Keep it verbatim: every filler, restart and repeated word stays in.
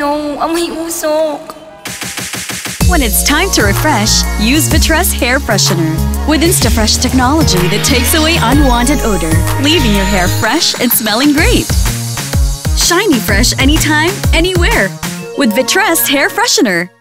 no, amoy usok. When it's time to refresh, use Vitress Hair Freshener with Insta-Fresh technology that takes away unwanted odor, leaving your hair fresh and smelling great. Shiny fresh anytime, anywhere with Vitress Hair Freshener.